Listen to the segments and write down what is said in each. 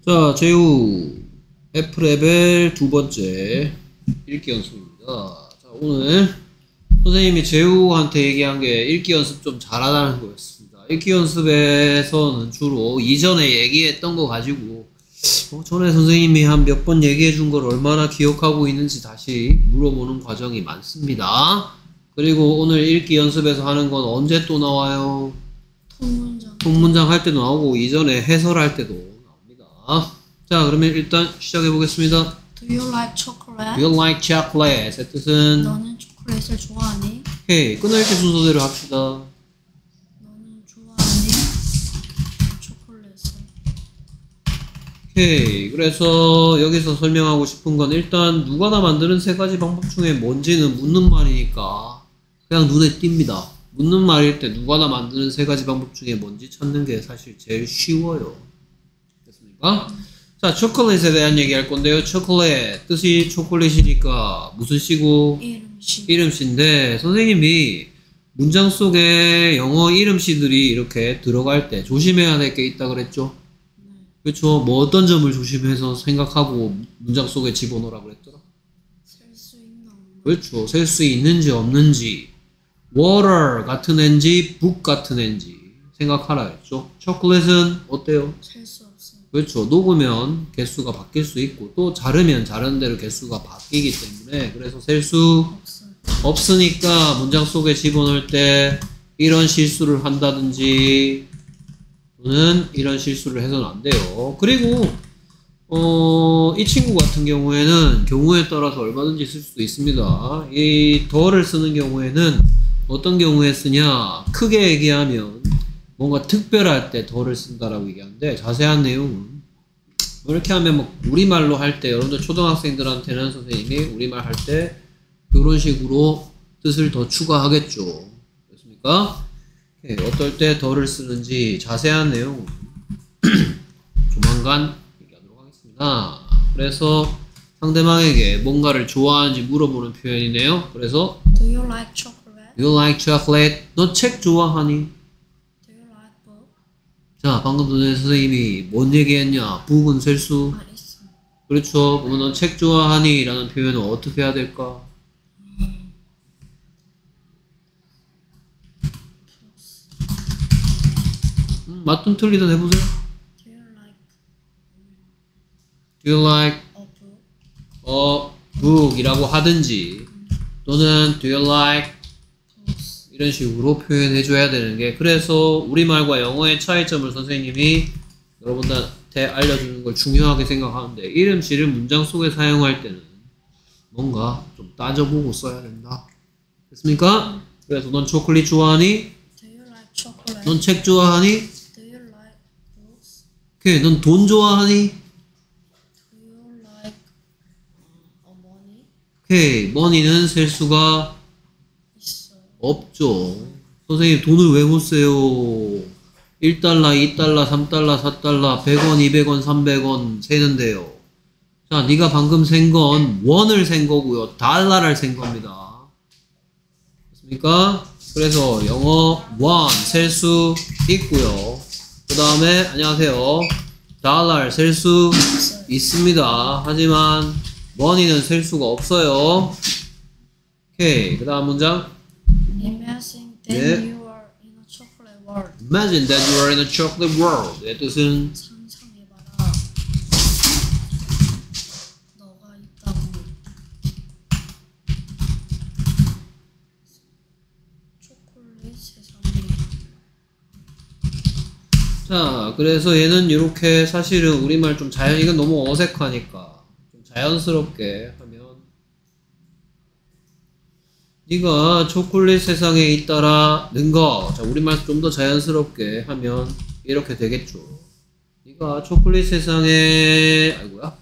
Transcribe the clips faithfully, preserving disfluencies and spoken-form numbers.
자, 제우 F 레벨 두 번째 읽기 연습입니다. 자, 오늘 선생님이 제우한테 얘기한 게 읽기 연습 좀 잘하라는 거였습니다. 읽기 연습에서는 주로 이전에 얘기했던 거 가지고 어, 전에 선생님이 한 몇 번 얘기해 준 걸 얼마나 기억하고 있는지 다시 물어보는 과정이 많습니다. 그리고 오늘 읽기 연습에서 하는 건 언제 또 나와요? 통문장. 통문장 할 때도 나오고 이전에 해설할 때도 나옵니다. 자, 그러면 일단 시작해 보겠습니다. Do you like chocolate? Do you like chocolate? 의 뜻은 너는 초콜릿을 좋아하니? 오케이, 끊어읽기 순서대로 합시다. 너는 좋아하니? 초콜릿을. 오케이, 그래서 여기서 설명하고 싶은 건 일단 누가 다 만드는 세 가지 방법 중에 뭔지는 묻는 말이니까 그냥 눈에 띕니다. 묻는 말일 때 누가 다 만드는 세 가지 방법 중에 뭔지 찾는 게 사실 제일 쉬워요. 됐습니까? 자, 초콜릿에 대한 얘기 할 건데요. 초콜릿, 뜻이 초콜릿이니까 무슨 시고? 이름씨. 이름씨인데 선생님이 문장 속에 영어 이름씨들이 이렇게 들어갈 때 조심해야 될 게 있다 그랬죠? 네. 그렇죠? 뭐 어떤 점을 조심해서 생각하고 문장 속에 집어넣으라 그랬더라? 셀 수 있나 없나? 그렇죠. 셀 수 있는지 없는지, water 같은 앤지, book 같은 앤지 생각하라 했죠. 초콜릿은 어때요? 셀 수 없어. 그렇죠. 녹으면 개수가 바뀔 수 있고 또 자르면 자른 대로 개수가 바뀌기 때문에 그래서 셀 수 없어. 없으니까 문장 속에 집어넣을 때 이런 실수를 한다든지 또는 이런 실수를 해서는 안 돼요. 그리고 어, 이 친구 같은 경우에는 경우에 따라서 얼마든지 쓸 수도 있습니다. 이 더를 쓰는 경우에는 어떤 경우에 쓰냐, 크게 얘기하면 뭔가 특별할 때 더를 쓴다라고 얘기하는데 자세한 내용은 이렇게 하면 뭐 우리말로 할 때 여러분들 초등학생들한테는 선생님이 우리말 할 때 이런 식으로 뜻을 더 추가하겠죠. 됐습니까? 오케이. 어떨 때 더를 쓰는지 자세한 내용은 조만간 얘기하도록 하겠습니다. 그래서 상대방에게 뭔가를 좋아하는지 물어보는 표현이네요. 그래서 Do you like chocolate? You like chocolate? 너 책 좋아하니? Do you like book? 자, 방금 전에 선생님이 뭔 얘기했냐? 북은 셀수. 아, 있어. 그렇죠. 그러면 넌 책 좋아하니? 라는 표현은 어떻게 해야 될까? 음, 맞든 틀리든 해보세요. Do you like Do you like a book? a book? 이라고 하든지 또는 Do you like Books. 이런 식으로 표현해 줘야 되는 게 그래서 우리말과 영어의 차이점을 선생님이 여러분들한테 알려주는 걸 중요하게 생각하는데 이름씨를 문장 속에 사용할 때는 뭔가 좀 따져보고 써야 된다. 됐습니까? 그래서 넌 초콜릿 좋아하니? Do you like chocolate? 넌 책 좋아하니? Do you like books? 오케이, 넌 돈 좋아하니? Do you like uh, money? 오케이, 머니는 셀 수가 있어. 없죠. 선생님 돈을 왜 못 세요? 일 달러, 이 달러, 삼 달러, 사 달러, 백 원, 이백 원, 삼백 원 세는데요. 자, 네가 방금 센 건 원을 센 거고요. 달러를 센 겁니다. 됐습니까? 그래서 영어 원 셀 수 있고요. 그 다음에 안녕하세요. 달러 셀 수 있습니다. 하지만 머니는 셀 수가 없어요. 오케이. 그 다음 문장. Imagine that 네. you are in a chocolate world. Imagine that you are in a chocolate world. 의 뜻은 상상해봐라. 너가 있다고. 초콜릿 세상에. 자, 그래서 얘는 이렇게 사실은 우리말 좀 자연, 이건 너무 어색하니까 좀 자연스럽게 하면 네가 초콜릿 세상에 있다라는 거, 자, 우리말 좀 더 자연스럽게 하면 이렇게 되겠죠. 네가 초콜릿 세상에 아이고야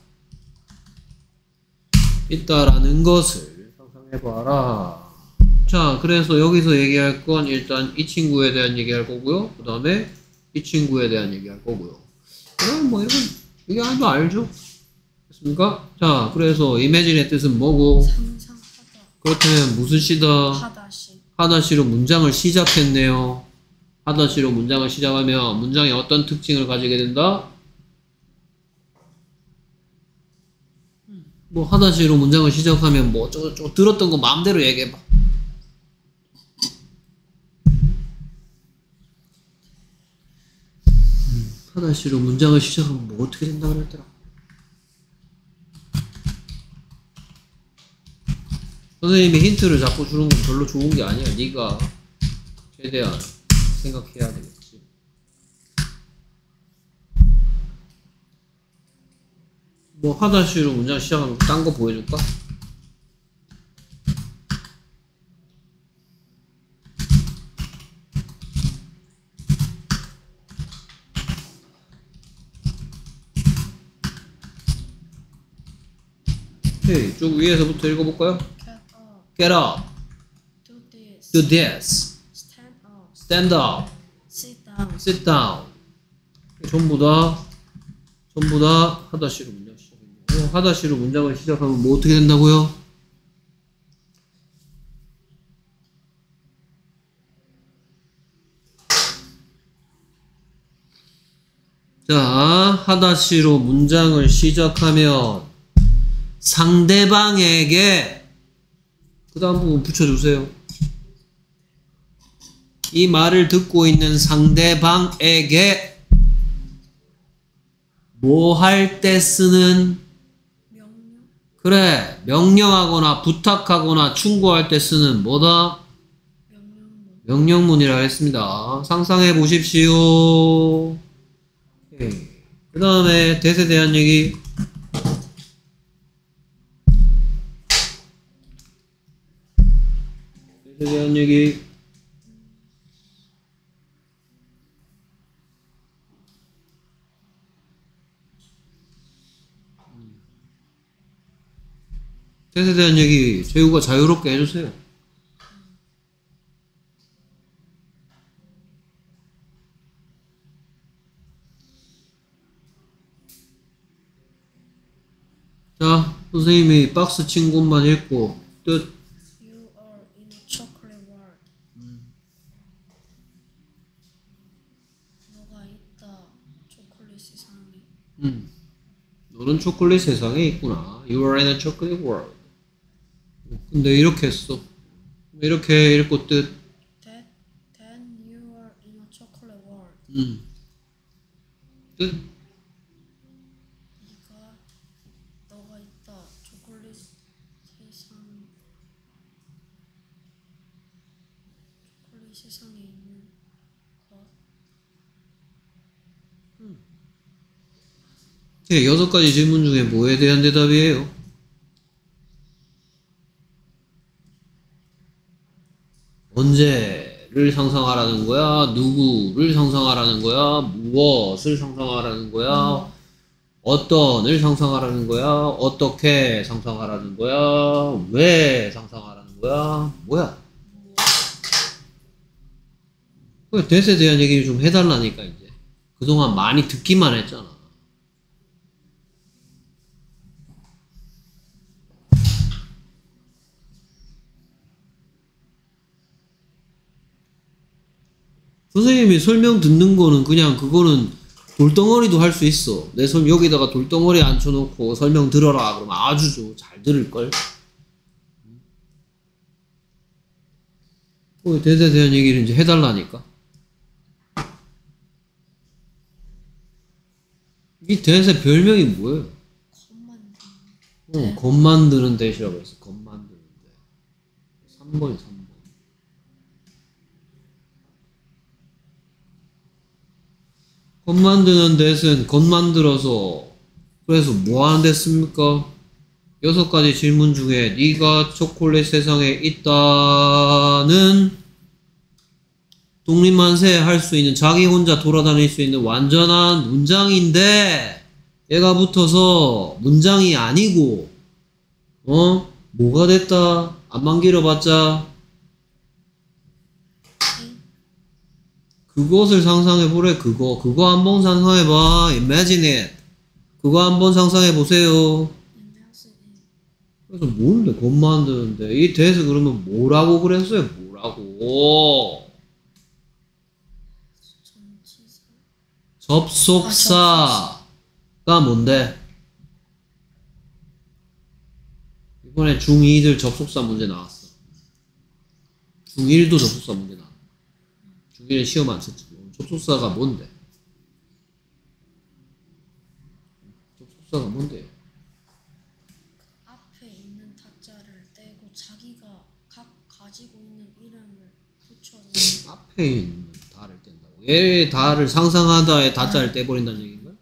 있다라는 것을 상상해봐라. 자, 그래서 여기서 얘기할 건 일단 이 친구에 대한 얘기할 거고요. 그 다음에 이 친구에 대한 얘기할 거고요. 그럼 뭐 이건 이게 아무도 알죠? 됐습니까? 자, 그래서 imagine의 뜻은 뭐고? 상상하다. 그렇다면 무슨 시다? 하다시. 하다시로 문장을 시작했네요. 하다시로 문장을 시작하면 문장이 어떤 특징을 가지게 된다? 뭐 하다시로 문장을 시작하면 뭐 어쩌고저쩌고 들었던 거 마음대로 얘기해봐. 음, 하다시로 문장을 시작하면 뭐 어떻게 된다 그랬더라. 선생님이 힌트를 자꾸 주는 건 별로 좋은 게 아니야. 네가 최대한 생각해야 되겠지. 뭐 하다시로 문장 시작하면 딴 거 보여줄까? 오케이, 쭉 위에서부터 읽어볼까요? Get up. Get up, Do this. do this, Stand up. stand up, Sit down. sit down. 전부 다 전부 다 하다시로 문장 시작해요. 하다시로 문장을 시작하면 뭐 어떻게 된다고요? 자, 하다시로 문장을 시작하면 상대방에게 그 다음 부분 붙여주세요. 이 말을 듣고 있는 상대방에게 뭐 할 때 쓰는 명령. 그래 명령하거나 부탁하거나 충고할 때 쓰는 뭐다? 명령문. 명령문이라 했습니다. 상상해 보십시오. 그 다음에 대세에 대한 얘기. 대세에 대한 얘기. 대세에 대한 얘기 재우가 자유롭게 해주세요. 자, 선생님이 박스 친 곳만 읽고 뜻. You are in a chocolate world. 너가 있다. 초콜릿 세상에. 음, 너는 초콜릿 세상에 있구나. You are in a chocolate world. 근데 이렇게 했어. 이렇게 읽고 뜻. That, then you are in a chocolate world. 음. 뜻. 네가 너가 있다. 초콜릿 세상. 초콜릿 세상에 있는 것. 예, 여섯 가지 질문 중에 뭐에 대한 대답이에요? 언제를 상상하라는 거야? 누구를 상상하라는 거야? 무엇을 상상하라는 거야? 어떤을 상상하라는 거야? 어떻게 상상하라는 거야? 왜 상상하라는 거야? 뭐야? 그 대세에 대한 얘기를 좀 해달라니까 이제. 그동안 많이 듣기만 했잖아. 선생님이 설명 듣는 거는 그냥 그거는 돌덩어리도 할 수 있어. 내 설 여기다가 돌덩어리 앉혀놓고 설명 들어라 그러면 아주 좋- 잘 들을걸. 그 대세에 대한 얘기를 이제 해달라니까. 이 대세 별명이 뭐예요? 겉만 어, 겉 만드는 대시라고 했어. 겉 만드는 대. 삼 번이 삼 번. 겉 만드는 대는 겉 만들어서 그래서 뭐 하는 됐습니까? 여섯 가지 질문 중에 네가 초콜릿 세상에 있다는 독립만세 할 수 있는 자기 혼자 돌아다닐 수 있는 완전한 문장인데 얘가 붙어서 문장이 아니고 어? 뭐가 됐다? 안만 길어봤자 그것을 상상해보래. 그거 그거 한번 상상해봐. Imagine it. 그거 한번 상상해보세요. 그래서 뭔데 겉 만드는데 이 대해서 그러면 뭐라고 그랬어요? 뭐라고? 전치사. 접속사가 뭔데? 이번에 중이들 접속사 문제 나왔어. 중일도 접속사 문제 나왔어. 중일은 시험 안 쳤지. 접속사가 뭔데? 접속사가 뭔데요? 앞에 있는 다자를 떼고 자기가 각 가지고 있는 이름을 붙여서 앞에 있는 다를 뗀다고. 얘 다를 상상하다에 다자를 떼버린다는 얘기인가요?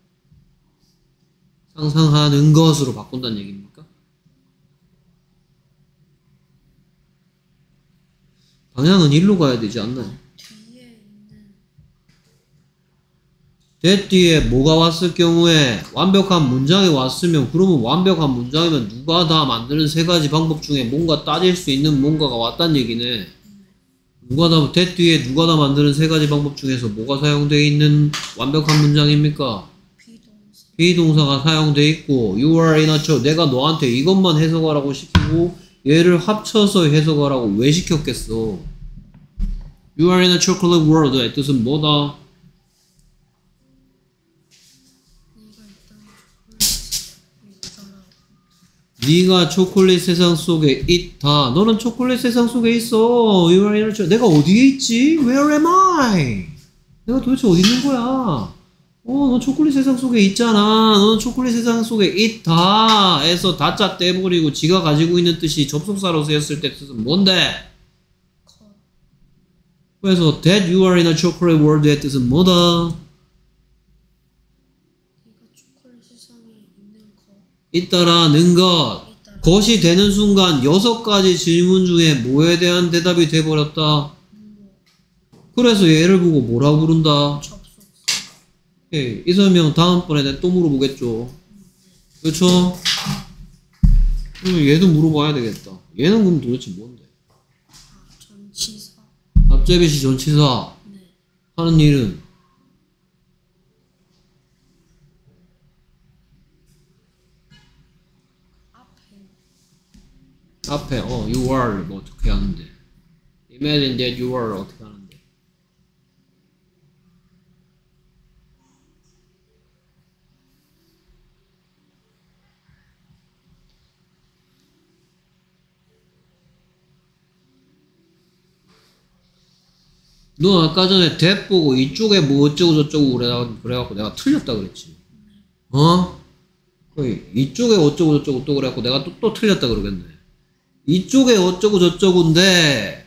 상상하는 것으로 바꾼다는 얘기입니까? 방향은 일로 가야 되지 않나요? 뒤에 있는 that 뒤에 뭐가 왔을 경우에 완벽한 문장이 왔으면 그러면 완벽한 문장이면 누가 다 만드는 세 가지 방법 중에 뭔가 따질 수 있는 뭔가가 왔다는 얘기네. 누가 다 that 뒤에 누가 다 만드는 세 가지 방법 중에서 뭐가 사용되어 있는 완벽한 문장입니까? 비동사 비동사가 사용되어 있고 you are in a chocolate 내가 너한테 이것만 해석하라고 시키고 얘를 합쳐서 해석하라고 왜 시켰겠어? You are in a chocolate world의 뜻은 뭐다? 네가 네가 있다는 초콜릿 세상 속에 있다. 너는 초콜릿 세상 속에 있어. You are in a chocolate. 내가 어디에 있지? Where am I? 내가 도대체 어디 있는 거야? 어, 너 초콜릿 세상 속에 있잖아. 너는 초콜릿 세상 속에 있다. 에서 다짜 떼버리고 지가 가지고 있는 뜻이 접속사로 쓰였을 때 뜻은 뭔데? 것 그래서 that you are in a chocolate world의 뜻은 뭐다? 네가 초콜릿 세상에 있는 것 있다라는 것. 있다라 것이 되는 순간 여섯 가지 질문 중에 뭐에 대한 대답이 돼버렸다. 무엇 그래서 얘를 보고 뭐라고 부른다? 접속사 오케이. 이 설명 다음번에 내가 또 물어보겠죠. 그렇죠? 그러면 얘도 물어봐야 되겠다. 얘는 그럼 도대체 뭔데? 아 전치사 앞제비시 전치사 네 하는 일은 앞에 앞에 어 you are 뭐 어떻게 하는데? Imagine that you are 어떻게 하는데? 너 아까 전에 that 보고 이쪽에 뭐 어쩌고 저쩌고 그래, 그래갖고 내가 틀렸다 그랬지. 어? 그 이쪽에 어쩌고 저쩌고 또 그래갖고 내가 또, 또 틀렸다 그러겠네. 이쪽에 어쩌고 저쩌고인데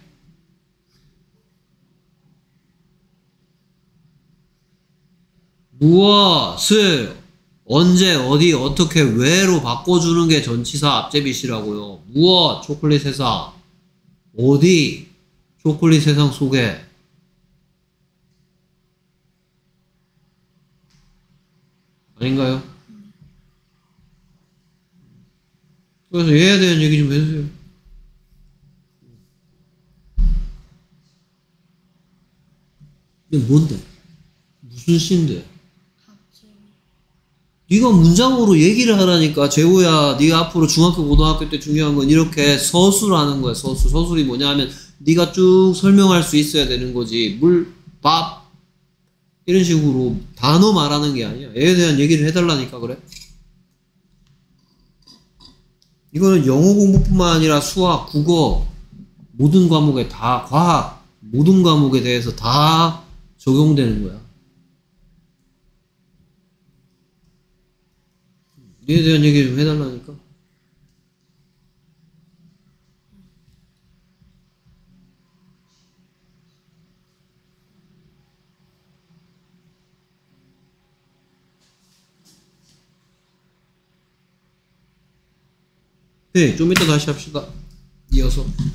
무엇을 언제 어디 어떻게 왜로 바꿔주는 게 전치사 앞제빗이라고요. 무엇 초콜릿 세상 어디 초콜릿 세상 속에 아닌가요? 그래서 얘에 대한 얘기 좀 해주세요. 이게 뭔데? 무슨 시인데? 앞제비 네가 문장으로 얘기를 하라니까. 재호야, 네가 앞으로 중학교 고등학교 때 중요한 건 이렇게 서술하는 거야. 서술. 서술이 뭐냐 하면 네가 쭉 설명할 수 있어야 되는 거지. 물, 밥 이런 식으로 단어 말하는 게 아니야. 얘에 대한 얘기를 해달라니까. 그래? 이거는 영어 공부뿐만 아니라 수학, 국어 모든 과목에 다, 과학 모든 과목에 대해서 다 적용되는 거야. 이에 대한 얘기 좀 해달라니까. 네, 좀 이따 다시 합시다. 이어서.